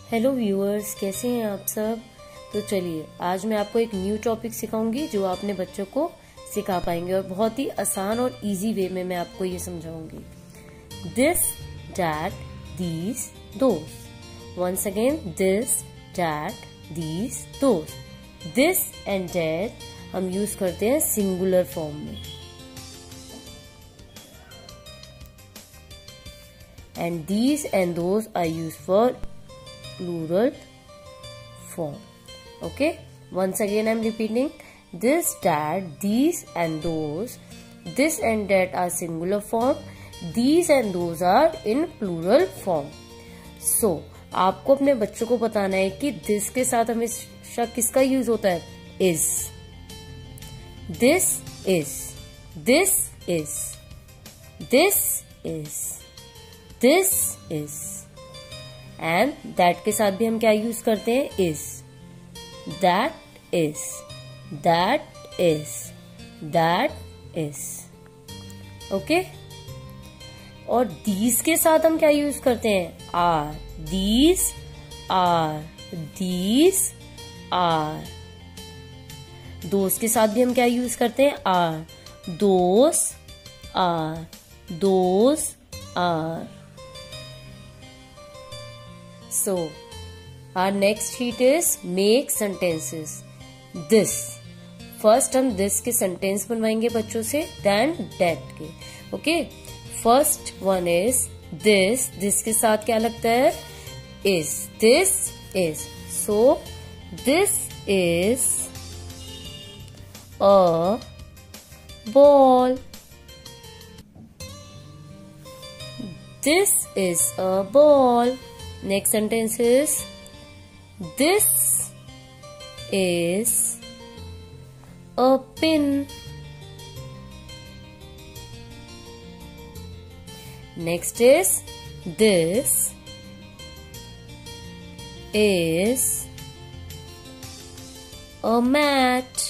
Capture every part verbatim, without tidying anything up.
Hello viewers, कैसे हैं आप सब। तो चलिए आज मैं आपको एक न्यू टॉपिक सिखाऊंगी जो आप अपने बच्चों को सिखा पाएंगे और बहुत ही आसान और इजी वे में मैं आपको ये समझाऊंगी। This, that, these, those. Once again, this, that, these, those. This and that हम यूज करते हैं सिंगुलर फॉर्म में, and these and those are used for plural form. Okay, once again I'm repeating, this, that, these and those. This and that are singular form, these and those are in plural form. So आपको अपने बच्चों को बताना है कि this के साथ हमेशा किसका यूज होता है? is. This is, this is, this is, this is, and that के साथ भी हम क्या यूज करते हैं? is. That is, that is, that is. Okay okay? और these के साथ हम क्या यूज करते हैं? are. These are, these are. those के साथ भी हम क्या यूज करते हैं? are. those are, those are. So, our next sheet is make sentences. This. First हम this के sentence बनवाएंगे बच्चों से, then that के. Okay? First one is this. This के साथ क्या लगता है? Is. This is. So, this is a ball. This is a ball. Next sentence is this is a pin. Next is this is a mat.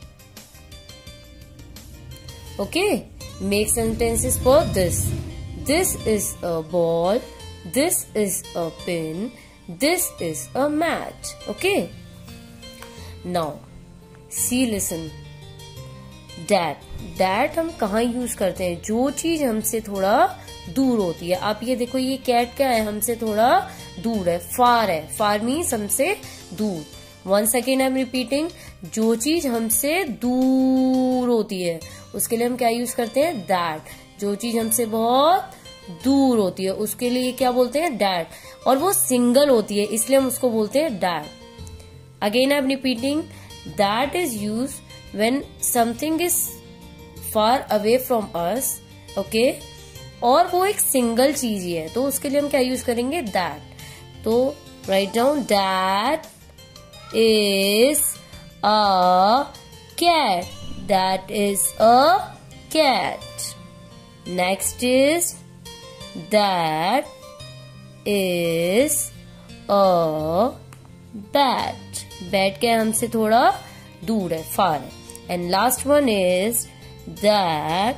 Okay, make sentences for this. This is a ball. This is a pin. This is a mat. Okay. Now, see, listen. That. That हम कहाँ use करते हैं? जो चीज हमसे थोड़ा दूर होती है. आप ये देखो, ये कैट क्या है? हमसे थोड़ा दूर है, फार है. फार मीन्स हमसे दूर. Once again I'm repeating, जो चीज हमसे दूर होती है उसके लिए हम क्या यूज करते हैं? That. जो चीज हमसे बहुत दूर होती है उसके लिए क्या बोलते हैं? डैट. और वो सिंगल होती है इसलिए हम उसको बोलते हैं that. Again I am repeating, that is use when something is far away from us. Okay, और वो एक सिंगल चीज ही है तो उसके लिए हम क्या यूज करेंगे? दैट. तो write down, that is a cat. That is a cat. Next is that is a bat. Bat क्या है? हमसे थोड़ा दूर है, फार है. And last one is that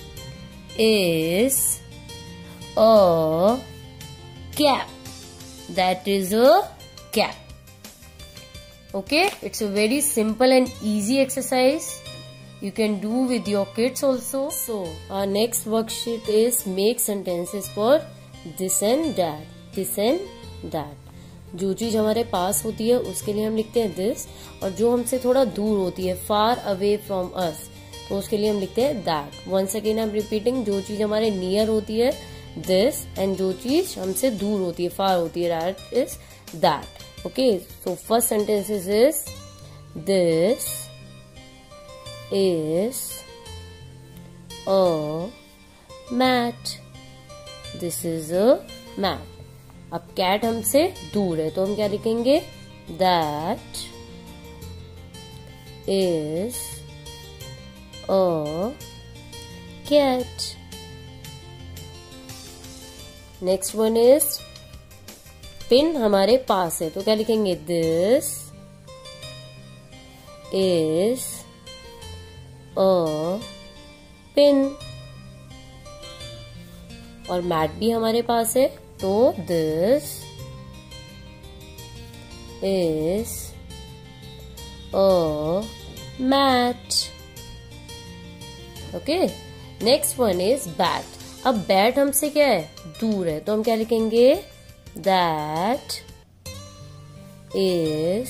is a cap. That is a cap. Okay, it's a very simple and easy exercise. You can do with your kids also. So, our next worksheet is make sentences for this and that. This and that. जो चीज हमारे पास होती है उसके लिए हम लिखते हैं this, और जो हमसे थोड़ा दूर होती है, far away from us, तो उसके लिए हम लिखते हैं that. Once again I'm repeating, जो चीज हमारे near होती है this, and जो चीज हमसे दूर होती है, far होती है, that is that. Okay, so first sentences is this is a mat. This is a mat. अब कैट हमसे दूर है तो हम क्या लिखेंगे? That is a cat. Next one is pin हमारे पास है तो क्या लिखेंगे? This is a pin. और मैट भी हमारे पास है तो this is a mat. Okay, next one is bat. अब बैट हमसे क्या है, दूर है, तो हम क्या लिखेंगे, दैट इज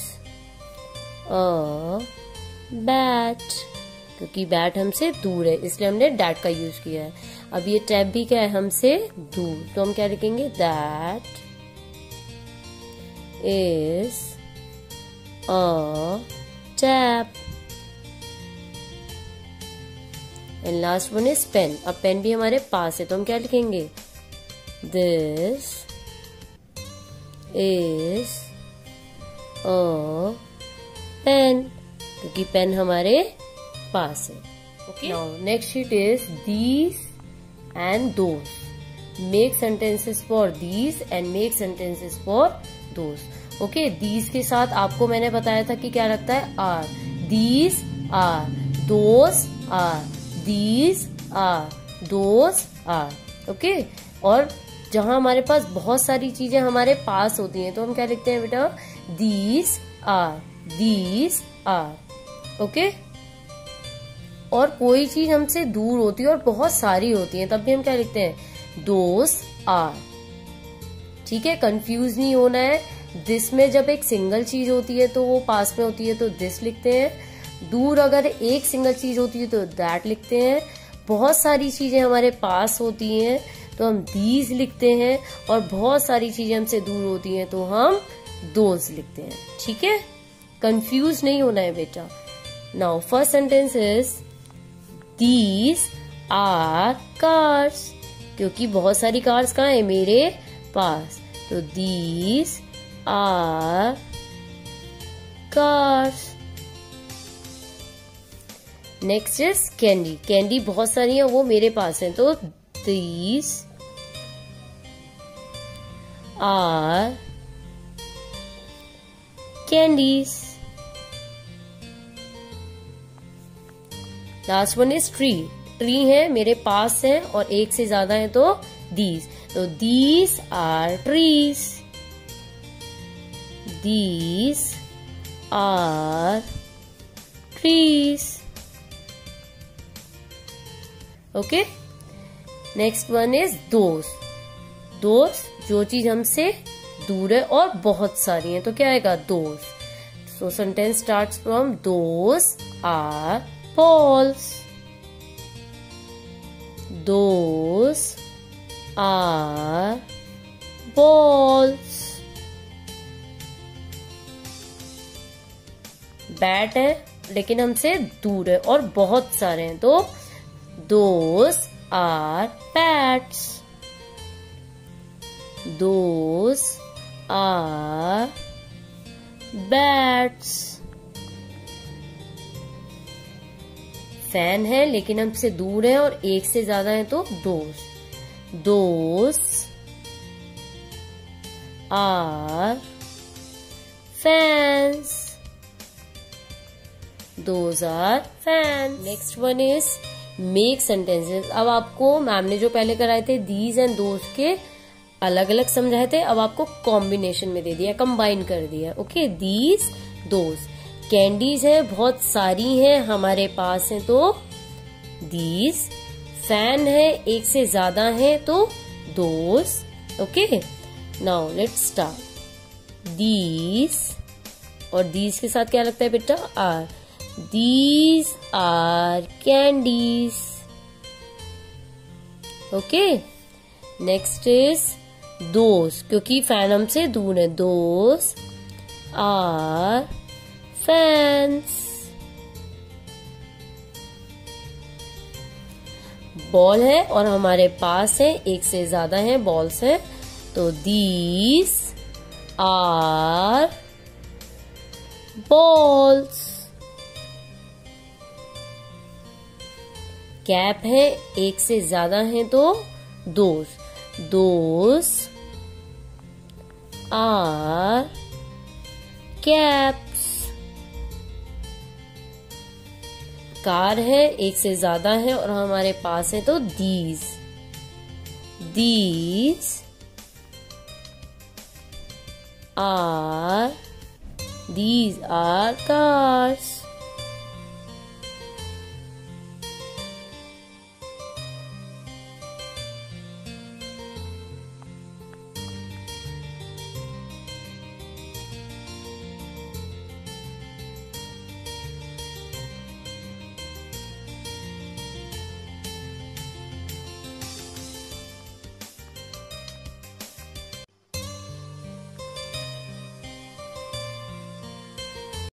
अ बैट, क्योंकि बैट हमसे दूर है इसलिए हमने डैट का यूज किया है। अब ये टैप भी क्या है, हमसे दूर, तो हम क्या लिखेंगे, that is a tap. And last one is pen. अब पेन भी हमारे पास है तो हम क्या लिखेंगे, दिस इज अ पेन, क्योंकि पेन हमारे पास है। Okay, now next sheet is these and those. Make sentences for these and make sentences for those. Okay, these के साथ आपको मैंने बताया था कि क्या लगता है, are. These are, those are, these are, those are. Okay, और जहां हमारे पास बहुत सारी चीजें हमारे पास होती हैं तो हम क्या लिखते हैं बेटा, these are, these are. Okay, और कोई चीज हमसे दूर होती है और बहुत सारी होती है तब भी हम क्या लिखते हैं, दोज आर। ठीक है, कंफ्यूज नहीं होना है। दिस में जब एक सिंगल चीज होती है तो वो पास में होती है तो दिस लिखते हैं। दूर अगर एक सिंगल चीज होती है तो दैट लिखते हैं। बहुत सारी चीजें हमारे पास होती हैं तो हम दीज लिखते हैं, और बहुत सारी चीजें हमसे दूर होती हैं तो हम दोज लिखते हैं। ठीक है, कंफ्यूज नहीं होना है बेटा। Now first sentence is these are cars, क्योंकि बहुत सारी कार्स कहाँ है, मेरे पास, तो these are cars. Next is candy. Candy बहुत सारी है, वो मेरे पास है, तो these are candies. Last one is tree. Tree है, मेरे पास है और एक से ज्यादा है तो दीज, तो these are trees, these are trees. Okay, next one is those. Those, जो चीज हमसे दूर है और बहुत सारी है तो क्या आएगा, those. So sentence starts from those are balls, those are balls। Bat है लेकिन हमसे दूर है और बहुत सारे हैं तो those are bats, those are bats। Fan है लेकिन हमसे दूर है और एक से ज्यादा है तो those, those are fans, those are fans. Next one is make sentences. अब आपको मैम ने जो पहले कराए थे दीज एंड दोज के अलग अलग समझाए थे, अब आपको कॉम्बिनेशन में दे दिया, कंबाइन कर दिया। Okay, these those. कैंडीज है, बहुत सारी हैं हमारे पास है तो दीज। फैन है, एक से ज्यादा है तो those. Okay, now let's start. These, और दीज के साथ क्या लगता है बेटा, are. These are candies. Okay, next is those, क्योंकि फैन हमसे दूर है, दोज आर फैंस। बॉल है और हमारे पास है, एक से ज्यादा है बॉल्स हैं तो दीज आर बॉल्स। कैप है, एक से ज्यादा है तो those, those are caps. Car है, एक से ज्यादा है और हमारे पास है तो these, these are These are cars.